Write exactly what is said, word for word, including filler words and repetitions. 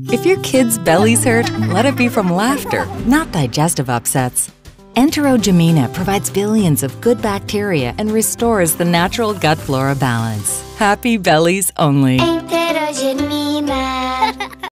If your kid's belly's hurt, let it be from laughter, not digestive upsets. Enterogermina provides billions of good bacteria and restores the natural gut flora balance. Happy bellies only.